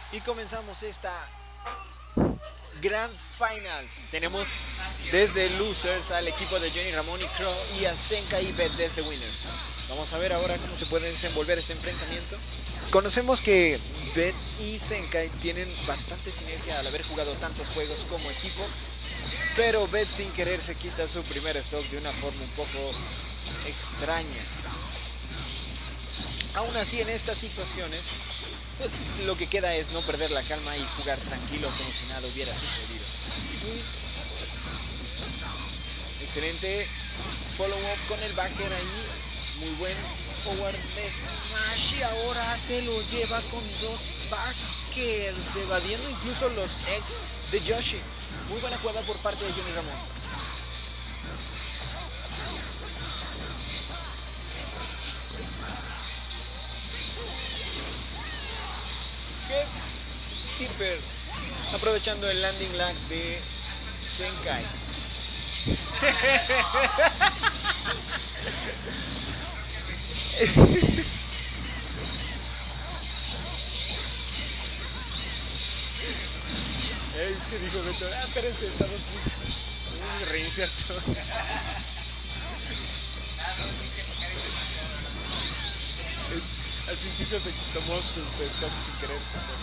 Y comenzamos esta Grand Finals. Tenemos desde Losers al equipo de Johnny Ramón y Crow y a Zenkai y Bet desde Winners. Vamos a ver ahora cómo se puede desenvolver este enfrentamiento. Conocemos que Bet y Zenkai tienen bastante sinergia al haber jugado tantos juegos como equipo, pero Bet sin querer se quita su primer stock de una forma un poco extraña. Aún así, en estas situaciones, pues lo que queda es no perder la calma y jugar tranquilo como si nada hubiera sucedido. Excelente follow up con el backer ahí. Muy buen forward de Smash y ahora se lo lleva con dos backers, evadiendo incluso los ex de Yoshi. Muy buena jugada por parte de Johnny Ramón. Tipper aprovechando el landing lag de Zenkai. Es que dijo Beto, espérense, está 2 vidas. Vamos a reiniciar todo. Al principio se tomó su stop sin querer.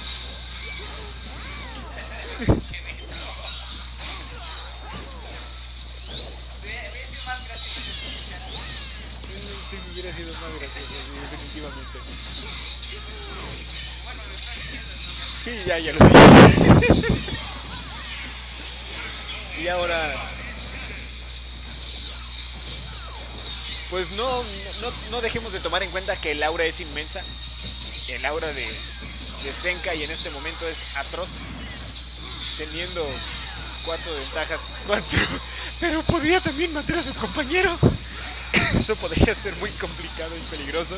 Sí, me hubiera sido más gracioso, definitivamente. Sí, ya lo dije. Y ahora, pues no dejemos de tomar en cuenta que el aura es inmensa. El aura de Zenkai en este momento es atroz, teniendo 4 ventajas, 4, pero podría también matar a su compañero. Eso podría ser muy complicado y peligroso.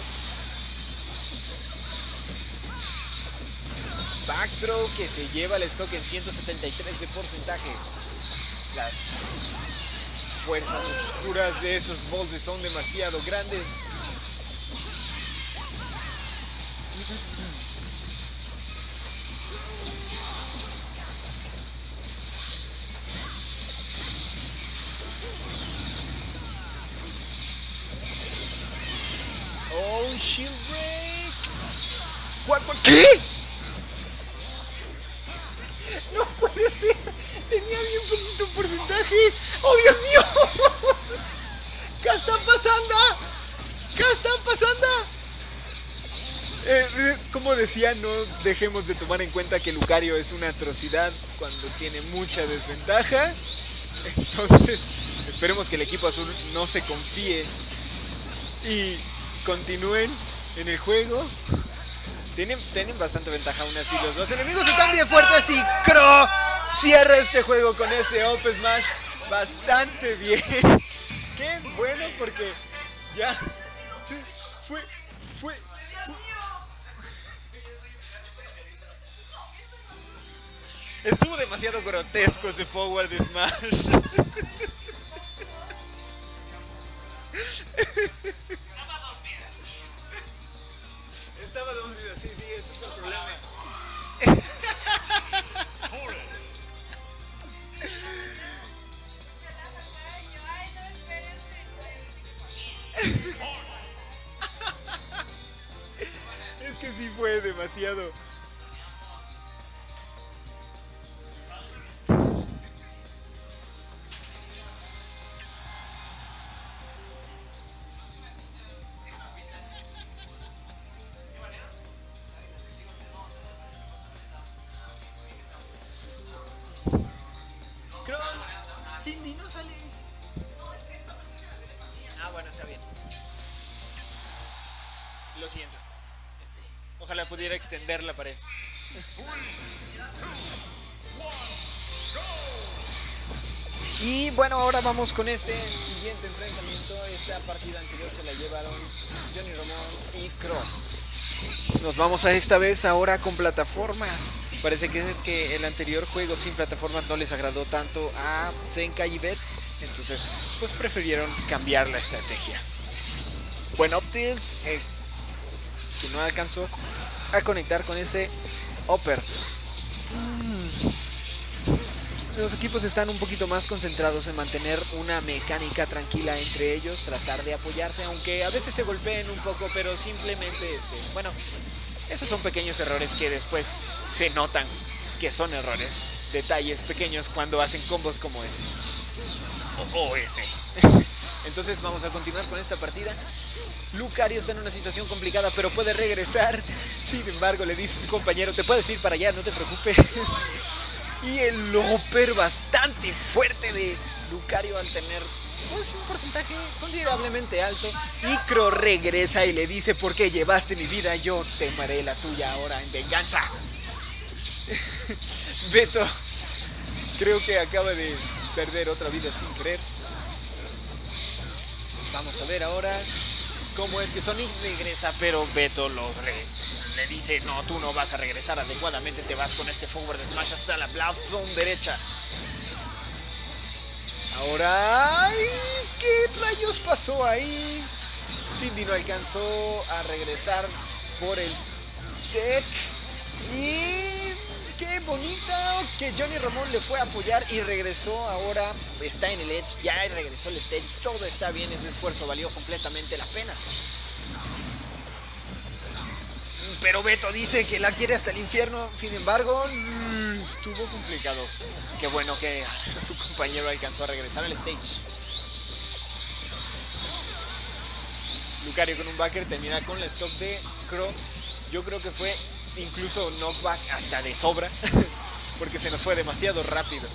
Backthrow que se lleva el stock en 173 de porcentaje. Las fuerzas oscuras de esos bosses son demasiado grandes. Oh, un shield break. ¿Qué? No puede ser. Tenía bien poquito porcentaje. ¡Oh, Dios mío! ¿Qué está pasando? ¿Qué está pasando? Como decía, no dejemos de tomar en cuenta que Lucario es una atrocidad cuando tiene mucha desventaja. Entonces, esperemos que el equipo azul no se confíe y continúen en el juego. Tienen bastante ventaja aún así. Los dos enemigos están bien fuertes y Crow cierra este juego con ese up smash bastante bien. Qué bueno, porque ya fue. Estuvo demasiado grotesco ese forward smash. Estaba 2 vidas, sí, ese fue el problema. Es que sí fue demasiado. Cindy, no sales. Bueno, está bien. Lo siento. Ojalá pudiera extender la pared. Y bueno, ahora vamos con este siguiente enfrentamiento. Esta partida anterior se la llevaron Johnny Ramón y Crow. Nos vamos a esta vez ahora con plataformas. Parece que el anterior juego sin plataformas no les agradó tanto a Zenkai y Bet. Entonces, pues prefirieron cambiar la estrategia. Buen up tilt, que no alcanzó a conectar con ese upper. Los equipos están un poquito más concentrados en mantener una mecánica tranquila entre ellos, tratar de apoyarse, aunque a veces se golpeen un poco, pero simplemente, bueno, esos son pequeños errores que después se notan que son errores, detalles pequeños cuando hacen combos como ese. O ese. Entonces vamos a continuar con esta partida. Lucario está en una situación complicada, pero puede regresar. Sin embargo, le dice a su compañero, te puedes ir para allá, no te preocupes. Y el upper bastante fuerte de Lucario al tener pues, un porcentaje considerablemente alto. Y Crow regresa y le dice, ¿por qué llevaste mi vida? Yo temeré la tuya ahora en venganza. Beto creo que acaba de perder otra vida sin querer. Vamos a ver ahora cómo es que Sonic regresa, pero Beto le dice, no, tú no vas a regresar adecuadamente, te vas con este forward smash hasta la blast zone derecha. Ahora, ¡ay! ¿Qué rayos pasó ahí? Cindy no alcanzó a regresar por el deck. Y qué bonito que Johnny Ramón le fue a apoyar y regresó. Ahora está en el edge, ya regresó el stage, todo está bien, ese esfuerzo valió completamente la pena. Pero Beto dice que la quiere hasta el infierno, sin embargo, estuvo complicado. Qué bueno que su compañero alcanzó a regresar al stage. Lucario con un backer termina con la stock de Crow. Yo creo que fue incluso knockback hasta de sobra, porque se nos fue demasiado rápido.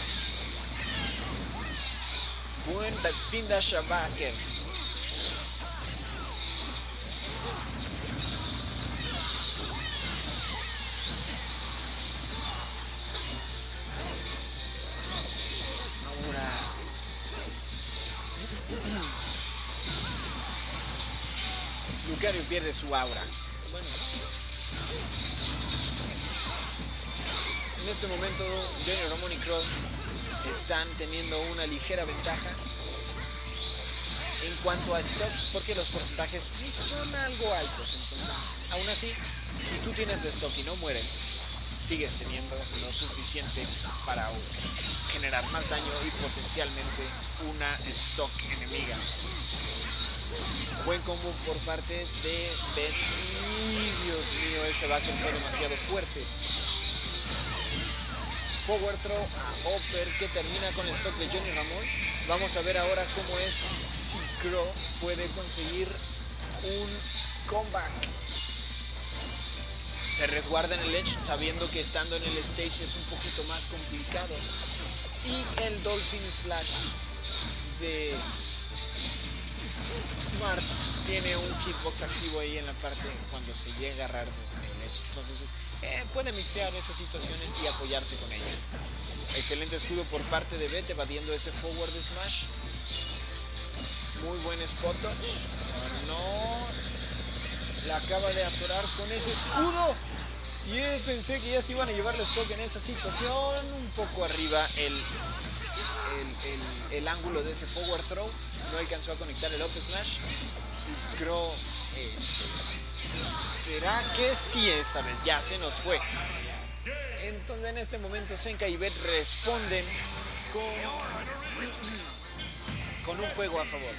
Buen spin dash a backer. Lucario pierde su aura. Bueno, en este momento Johnny Ramón y Crow están teniendo una ligera ventaja en cuanto a stocks, porque los porcentajes son algo altos. Entonces, aún así, si tú tienes de stock y no mueres, sigues teniendo lo suficiente para generar más daño y potencialmente una stock enemiga. Buen combo por parte de Bet. Y Dios mío, ese backer fue demasiado fuerte. Forward throw a upper que termina con el stock de Johnny Ramón. Vamos a ver ahora cómo es si Crow puede conseguir un comeback. Se resguarda en el edge sabiendo que estando en el stage es un poquito más complicado. Y el Dolphin Slash de Mart tiene un hitbox activo ahí en la parte cuando se llega a agarrar del edge. Entonces puede mixear esas situaciones y apoyarse con ella. Excelente escudo por parte de Bet evadiendo ese forward smash. Muy buen spot dodge. No, la acaba de atorar con ese escudo. Y pensé que ya se iban a llevar la stock en esa situación. Un poco arriba el ángulo de ese forward throw. No alcanzó a conectar el up smash. Y Crow, ¿será que sí esta vez? Ya se nos fue. Entonces en este momento Senka y Bet responden con un juego a favor.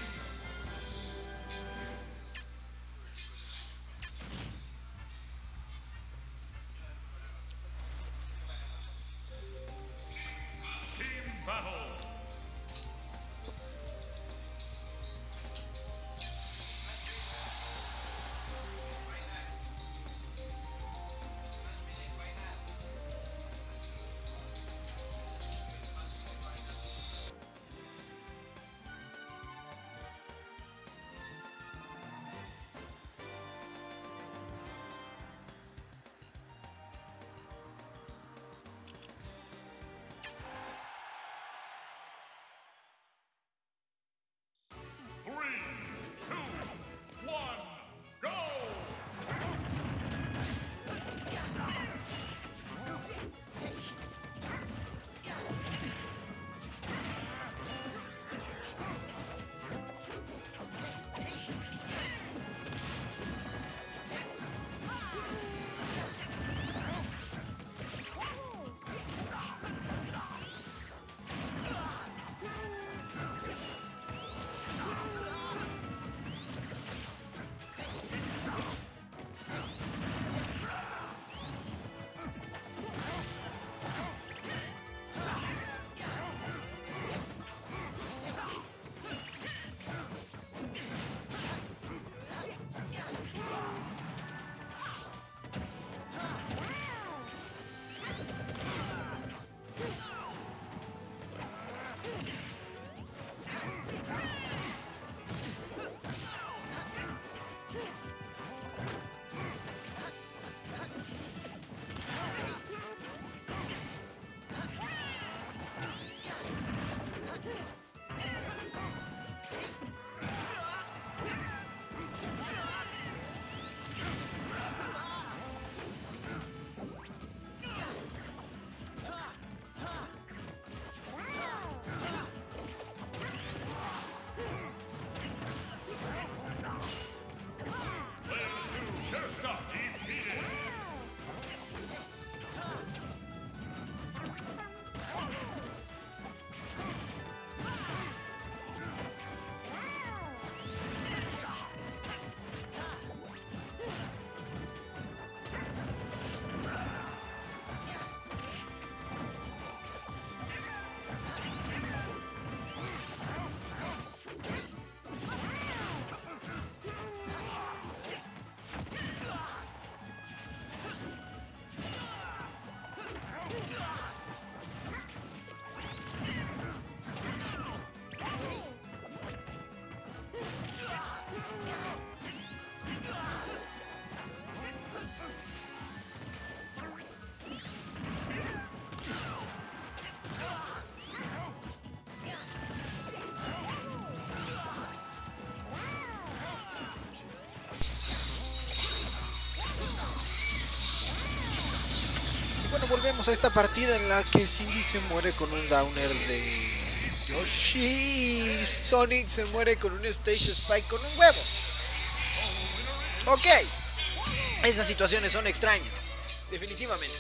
bueno, volvemos a esta partida en la que Cindy se muere con un downer de Yoshi. Sonic se muere con un Stage Spike con un huevo. Ok. Esas situaciones son extrañas. Definitivamente.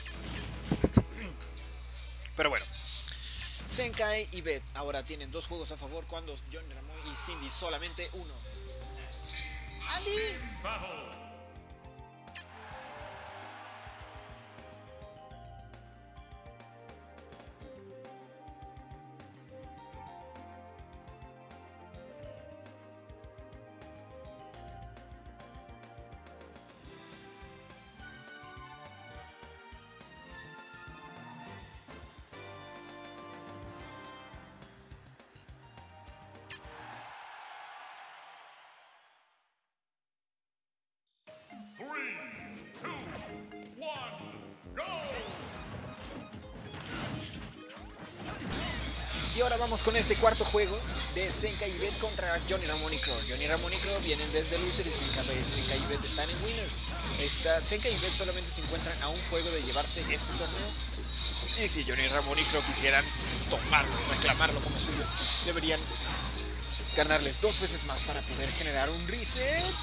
Pero bueno. Zenkai y Beth ahora tienen 2 juegos a favor cuando Johnny Ramón y Cindy solamente uno. ¡Andy! Y ahora vamos con este cuarto juego de Zenkai y Beth contra Johnny Ramón y Crow. Johnny Ramón y Crow vienen desde Loser y Zenkai y Beth están en Winners. Zenkai y Beth solamente se encuentran a un juego de llevarse este torneo. Y si Johnny Ramón y Crow quisieran tomarlo, reclamarlo como suyo, deberían ganarles 2 veces más para poder generar un reset.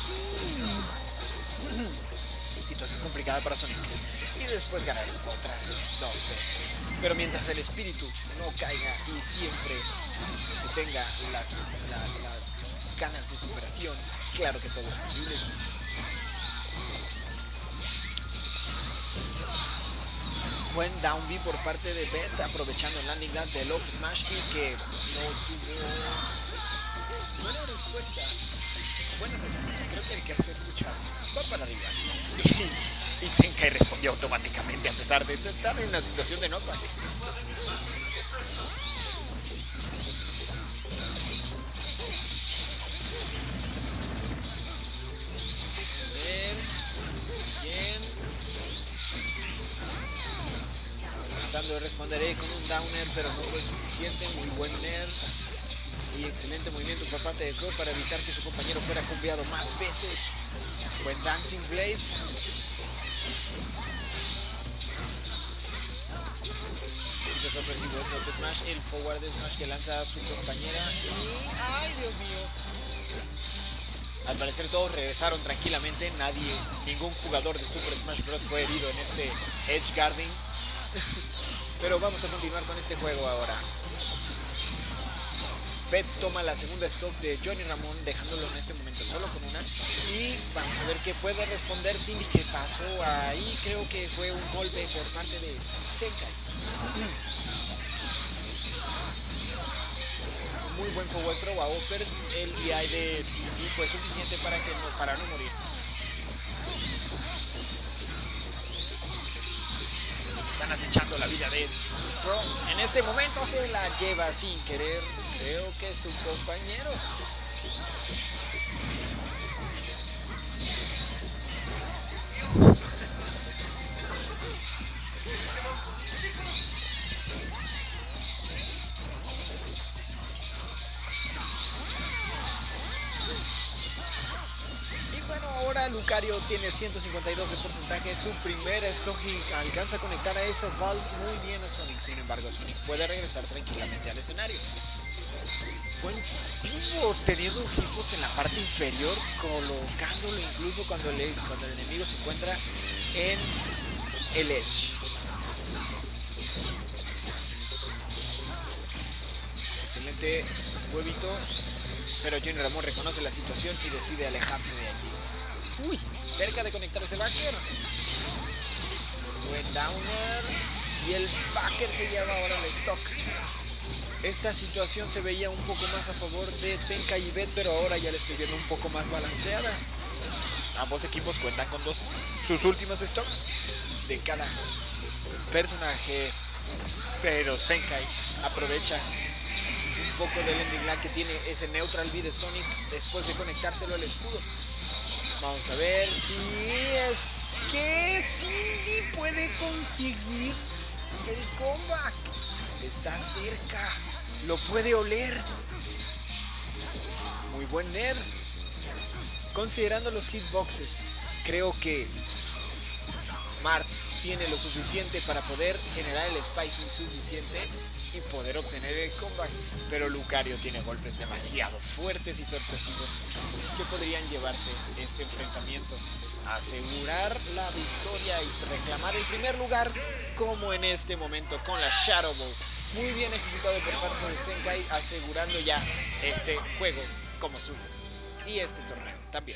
Situación complicada para Sonic. Y después ganar otras 2 veces. Pero mientras el espíritu no caiga y siempre se tenga las ganas de superación, claro que todo es posible. Buen down B por parte de Beth, aprovechando el landing dance de Up Smash y que no tuvo buena respuesta. Creo que el que se escuchaba va para arriba. Y Zenkai respondió automáticamente a pesar de estar en una situación de knockback. Bien. Tratando de responder con un downer, pero no fue suficiente. Muy buen nerf. Y excelente movimiento por parte de Crow para evitar que su compañero fuera combiado más veces. Buen Dancing Blade. Poquito sorpresivo ese Up Smash. El forward Smash que lanza a su compañera. Y... ¡ay, Dios mío! Al parecer todos regresaron tranquilamente. Ningún jugador de Super Smash Bros. Fue herido en este Edge Guarding. Pero vamos a continuar con este juego ahora. Beth toma la segunda stock de Johnny Ramón, dejándolo en este momento solo con una. Y vamos a ver qué puede responder Cindy. ¿Qué pasó ahí? Creo que fue un golpe por parte de Zenkai. Muy buen forward throw a Upper. El DI de Cindy fue suficiente para no morir. Están acechando la vida de Crow. En este momento se la lleva sin querer. Creo que es su compañero. Y bueno, ahora Lucario tiene 152 de porcentaje. Su primer stock y alcanza a conectar a eso Valve muy bien a Sonic. Sin embargo, Sonic puede regresar tranquilamente al escenario. Buen pivot, teniendo un hitbox en la parte inferior, colocándolo incluso cuando el enemigo se encuentra en el edge. Excelente huevito, pero Johnny Ramón reconoce la situación y decide alejarse de allí. Uy, cerca de conectar ese backer. Buen downer y el backer se lleva ahora el stock. Esta situación se veía un poco más a favor de Zenkai y Beth, pero ahora ya la estoy viendo un poco más balanceada. Ambos equipos cuentan con sus últimas stocks de cada personaje, pero Zenkai aprovecha un poco del ending lag que tiene ese neutral B de Sonic después de conectárselo al escudo. Vamos a ver si es que Cindy puede conseguir el comeback. Está cerca. Lo puede oler. Muy buen nerf. Considerando los hitboxes, creo que Mart tiene lo suficiente para poder generar el spacing suficiente y poder obtener el comeback. Pero Lucario tiene golpes demasiado fuertes y sorpresivos que podrían llevarse este enfrentamiento, asegurar la victoria y reclamar el primer lugar, como en este momento con la Shadow Ball. Muy bien ejecutado por parte de Zenkai, asegurando ya este juego como suyo y este torneo también.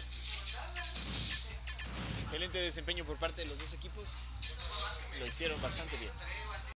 Excelente desempeño por parte de los dos equipos, lo hicieron bastante bien.